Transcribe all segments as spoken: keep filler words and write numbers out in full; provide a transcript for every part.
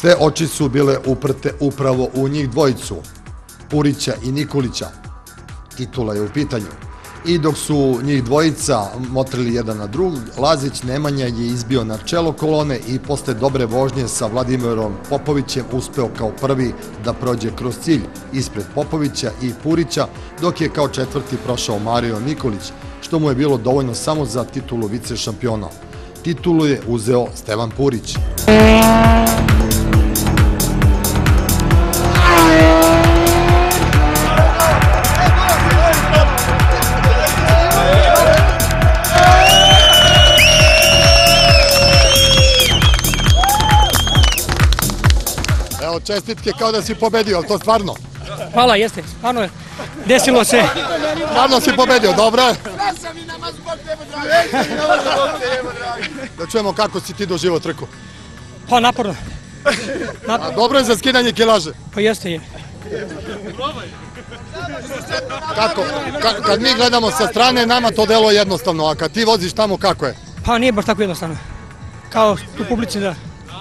Sve oči su bile uprte upravo u njih dvojicu, Purića i Nikolića. Titula je u pitanju. I dok su njih dvojica motrili jedan na drug, Lazić Nemanja je izbio na čelo kolone i posle dobre vožnje sa Vladimirom Popovićem uspeo kao prvi da prođe kroz cilj ispred Popovića i Purića, dok je kao četvrti prošao Mario Nikolić, što mu je bilo dovoljno samo za titulu vice šampiona. Titulu je uzeo Stevan Purić. Evo, čestitke kao da si pobedio, ali to stvarno? Hvala, jeste, stvarno je. Desilo se. Stvarno si pobedio, dobro je. Da čujemo kako si ti doživao trku. Pa naporno. A dobro je za skidanje kilaže. Pa jeste je. Kako? Kad mi gledamo sa strane, nama to delo jednostavno, a kad ti voziš tamo, kako je? Pa nije baš tako jednostavno. Kao u publici, da.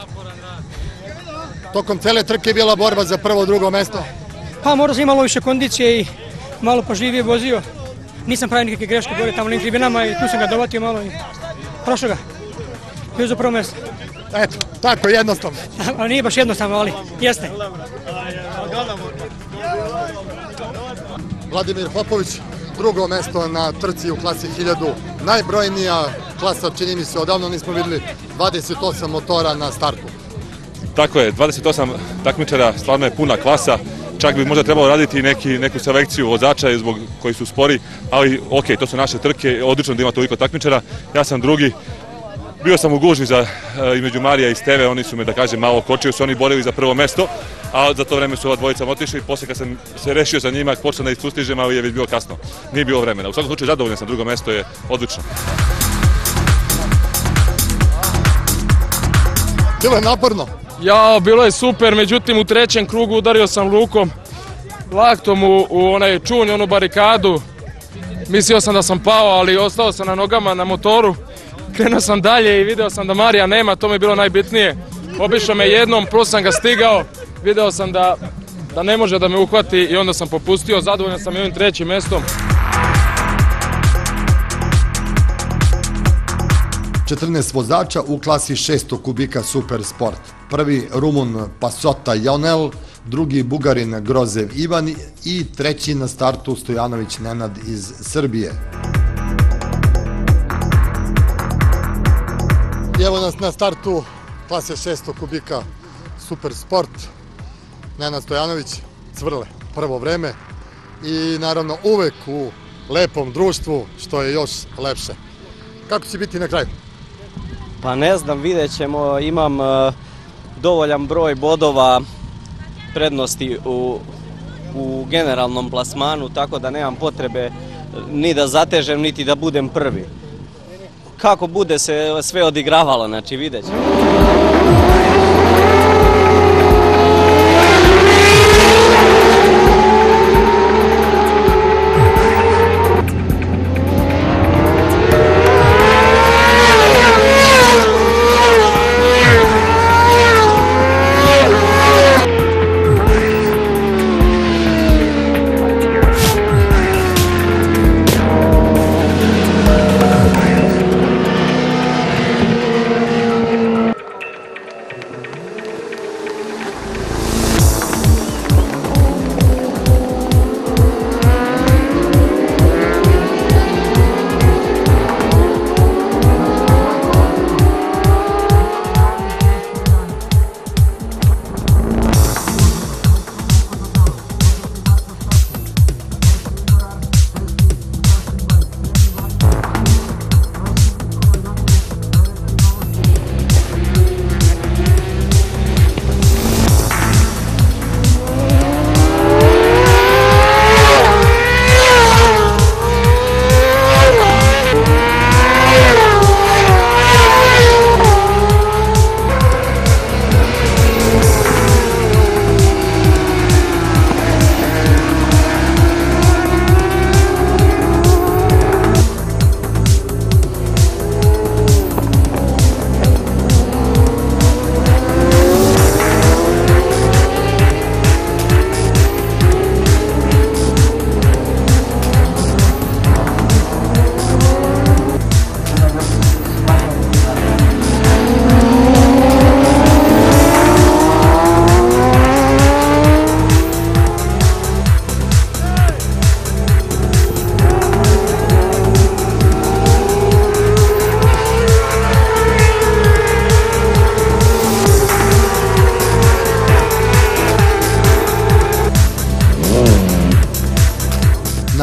Tokom cele trke je bila borba za prvo, drugo mesto. Pa morao sam malo više kondicije i malo pažljivije vozio. Nisam pravio nikakve greške, gore tamo na tribinama i tu sam ga dovatio malo i prošao ga. I uzeo prvo mesto. Eto, tako jednostavno. Ali nije baš jednostavno, ali jeste. Vladimir Popović, drugo mesto na trci u klasi hiljadu. Najbrojnija klasa, čini mi se, odavno nismo videli, dvadeset osam motora na startu. Tako je, dvadeset osam takmičara, stvarno je puna klasa. Čak bi možda trebalo raditi neki, neku selekciju vozača zbog koji su spori, ali ok, to su naše trke, odlično da ima toliko takmičara. Ja sam drugi, bio sam u gužvi za, između Marija i Steve, oni su me, da kažem, malo kočili, su oni borili za prvo mesto, a za to vreme su ova dvojica otišli. Posle kad sam se rešio za njima, počeo da ih sustižem, ali je već bilo kasno, nije bilo vremena. U svakom slučaju zadovoljan sam, drugo mesto je odlično. Bilo je naporno. Ja, bilo je super, međutim u trećem krugu udario sam rukom, laktom u, u onaj čunj, onu barikadu. Mislio sam da sam pao, ali ostao sam na nogama na motoru. Krenuo sam dalje i video sam da Marija nema, to mi je bilo najbitnije. Obišao me jednom, plus sam ga stigao, video sam da, da ne može da me uhvati i onda sam popustio. Zadovoljan sam i ovim trećim mestom. četrnaest vozača u klasi šesto kubika Super Sport. Prvi Rumun Pasota Jonel, drugi Bugarin Grozev Ivan i treći na startu Stojanović Nenad iz Srbije. I evo nas na startu klase šesto kubika Super Sport. Nenad Stojanović, Cvrle, prvo vreme i naravno uvek u lepom društvu, što je još lepše. Kako će biti na kraju? Pa ne znam, vidjet ćemo, imam uh, dovoljan broj bodova prednosti u, u generalnom plasmanu, tako da nemam potrebe ni da zatežem, niti da budem prvi. Kako bude se sve odigravalo, znači vidjet ćemo.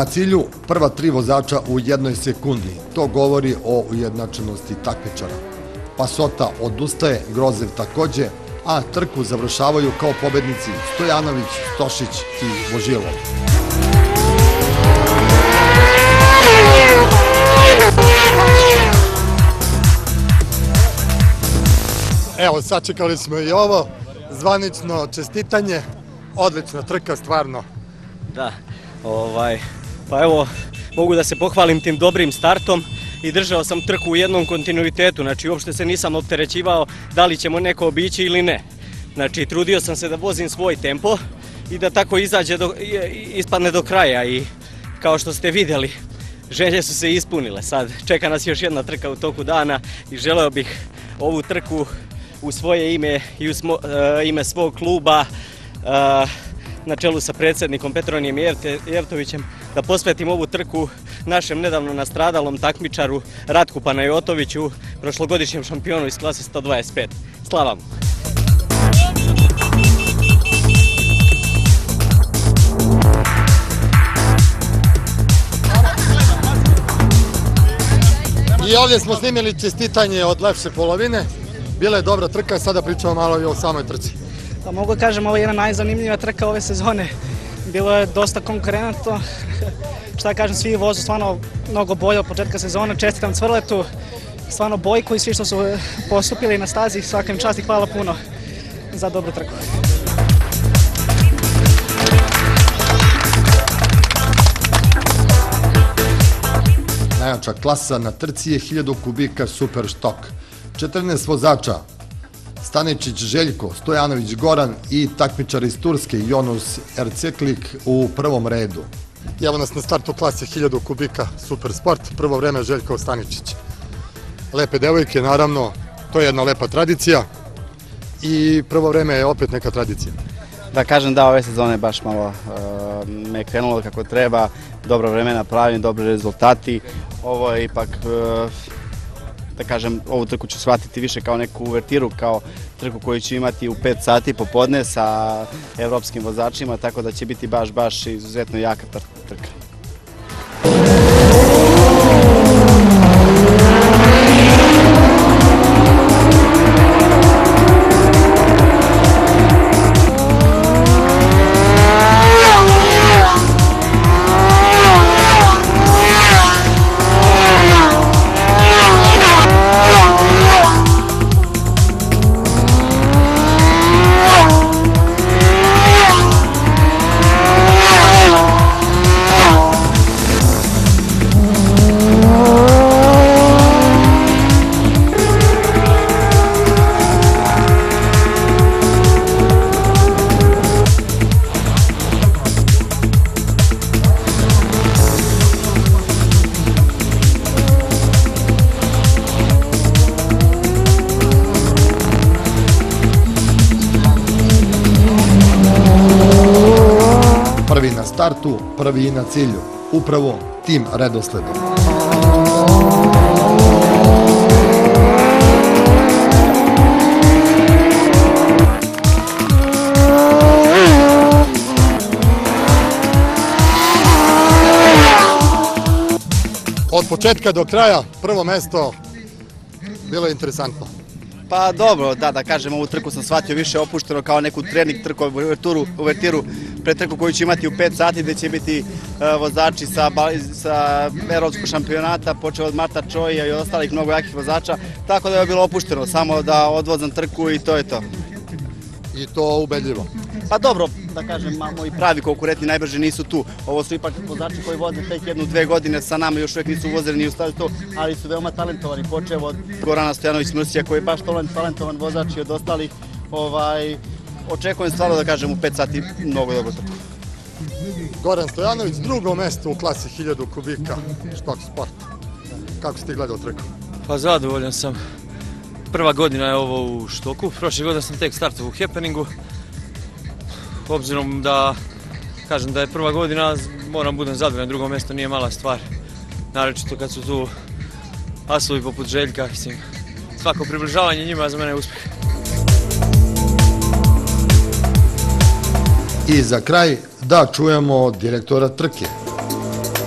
Na cilju prva tri vozača u jednoj sekundi. To govori o ujednačenosti takmičara. Pasota odustaje, Grozev takođe, a trku završavaju kao pobednici Stojanović, Stošić i Božilov. Evo, sačekali smo i ovo, zvanično čestitanje, odlična trka, stvarno. Da, ovaj, pa evo, mogu da se pohvalim tim dobrim startom i držao sam trku u jednom kontinuitetu, znači uopšte se nisam opterećivao da li ćemo neko obići ili ne. Znači, trudio sam se da vozim svoj tempo i da tako izađe do, ispadne do kraja i kao što ste vidjeli, želje su se ispunile. Sad čeka nas još jedna trka u toku dana i želeo bih ovu trku u svoje ime i u smo, uh, ime svog kluba uh, na čelu sa predsjednikom Petronijem Jevtovićem da posvetim ovu trku našem nedavno nastradalom takmičaru Ratku Panajotoviću, prošlogodišnjem šampionu iz klase sto dvadeset pet. Slava mu! I ovdje smo snimili čestitanje od lepše polovine. Bila je dobra trka, sada pričamo malo i o samoj trci. Pa mogu kažem, ovo je jedna najzanimljivija trka ove sezone. Bilo je dosta konkurentno. Šta kažem, svi vozu stvarno mnogo bolje od početka sezone. Čestitam Cvrletu, stvarno Bojku i svi što su postupili na stazi. Svakim čast i hvala puno za dobru trku. Najjača klasa na trci je hiljadu kubika Super Štok. četrnaest vozača, Staničić Željko, Stojanović Goran i takmičar iz Turske Jonus Erceklik u prvom redu. Evo nas na startu klase hiljadu kubika Super Sport, prvo vreme Željko Staničić. Lepe devojke, naravno, to je jedna lepa tradicija i prvo vreme je opet neka tradicija. Da kažem da ove sezone baš malo uh, me je krenulo kako treba, dobro vreme napravljeno, dobri rezultati. Ovo je ipak, uh, da kažem, ovu trku ću shvatiti više kao neku uvertiru, kao trku koju ću imati u pet sati popodne sa evropskim vozačima, tako da će biti baš, baš izuzetno jaka trka. Prvi na startu, prvi na cilju. Upravo tim redosledom. Od početka do kraja, prvo mesto, bilo je interesantno. Pa dobro, da, da kažem, ovu trku sam shvatio više opušteno kao neku trening trku, uvertiru, uvertiru pre trku koju će imati u pet sati, gde će biti uh, vozači sa, sa evropskog šampionata, počeo od Marta Čoja i od ostalih mnogo jakih vozača, tako da je bilo opušteno, samo da odvozam trku i to je to. I to ubedljivo. Pa dobro, da kažem, moji pravi konkurenti najbrže nisu tu. Ovo su ipak vozači koji voze tek jednu, dve godine sa nama, još uvijek nisu vozili ni u stazi to, ali su veoma talentovani, počev od Gorana Stojanović-Mrsija koji je baš talentovan vozač i od ostalih. Ovaj, očekujem stvarno da kažem u pet sati mnogo dobro trku. Goran Stojanović, drugo mesto u klasi hiljadu kubika Štok Sport. Kako si ti gledao trku? Pa zadovoljan sam. Prva godina je ovo u Štoku, prošle godine sam tek startao u Happeningu. Obzirom da kažem da je prva godina, moram budem zadovoljan, drugo mjesto nije mala stvar. Naročito kad su tu asovi poput Željka, mislim, svako približavanje njima za mene je uspjeh. I za kraj da čujemo direktora trke.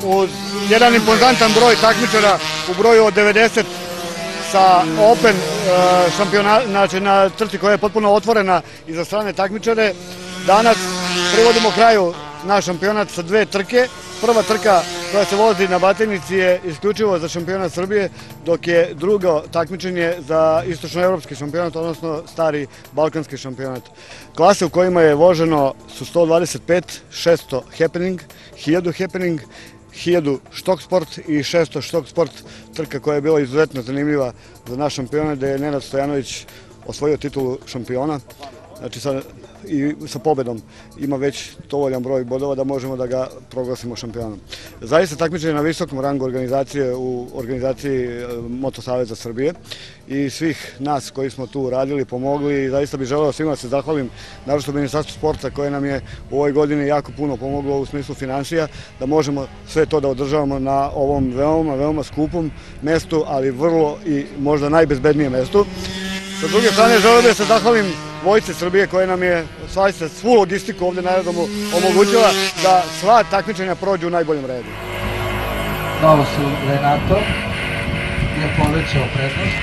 uz jedan impozantan broj takmičara u broju od devedeset sa Open šampionata, znači na trci koja je potpuno otvorena i za strane takmičare. Danas privodimo kraju naš šampionat sa dve trke. Prva trka koja se vozi na Batajnici je isključivo za šampionat Srbije, dok je drugo takmičenje za istočnoevropski šampionat, odnosno stari balkanski šampionat. Klase u kojima je voženo su sto dvadeset pet, šesto happening, hiljadu happening, hiljadu štok sport i šesto štok sport, trka koja je bila izuzetno zanimljiva za naš šampionat, gde je Nenad Stojanović osvojio titulu šampiona. Znači sa, i sa pobedom ima već dovoljan broj bodova da možemo da ga proglasimo šampionom. Zaista takmičenje na visokom rangu organizacije u organizaciji Moto Saveza Srbije i svih nas koji smo tu radili, pomogli i zaista bih želeo svima da se zahvalim, naročito Ministarstvu sporta koje nam je u ovoj godini jako puno pomoglo u smislu finansija, da možemo sve to da održavamo na ovom veoma, veoma skupom mestu, ali vrlo i možda najbezbednijem mestu. Sa druge strane, želeo bih da se zahvalim Vojsci Srbije koja nam je svu logistiku ovde na aerodromu omogućila da sva takmičenja prođu u najboljem redu. Novo su Renato je povećao prednost.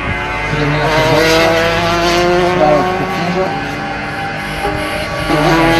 Premijata Boša, Pravog Kukinga,